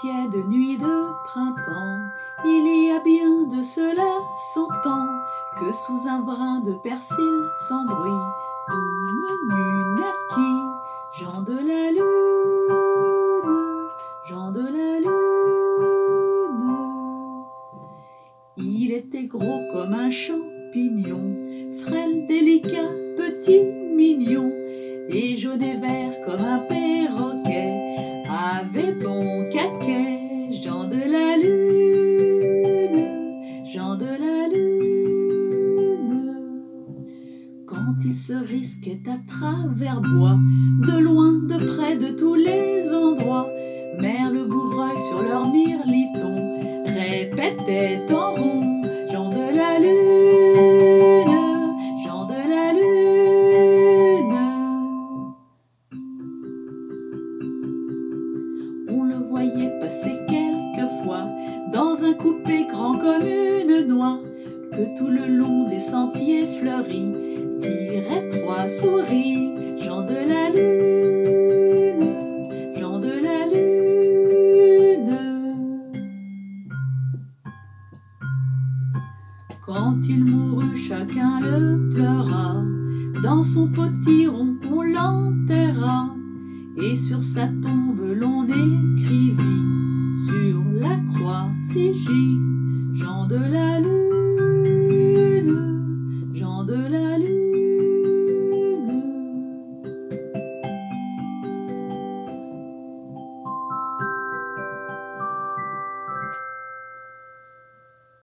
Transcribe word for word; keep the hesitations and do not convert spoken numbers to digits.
tiède nuit de printemps, il y a bien de cela cent ans, que sous un brin de persil sans bruit, tout menu naquit Jean de la Lune, Jean de la Lune. Il était gros comme un champignon, frêle, délicat, petit, mignon, et jaune et vert comme un perroquet, avait bon caquet. Jean de la Lune, Jean de la Lune. Quand il se risquait à travers bois, de loin, de près, de tous les endroits, merle, bouvreuil sur leur mirliton répétait en rond: Jean de la Lune, Jean de la Lune. On le voyait passer quelquefois dans un coupé grand comme une noix, que tout le long des sentiers fleuris tirait trois souris. Jean de la Lune, Jean de la Lune. Quand il mourut, chacun le pleura, dans son potiron on l'enterra, et sur sa tombe l'on écrivit sur la croix: C J.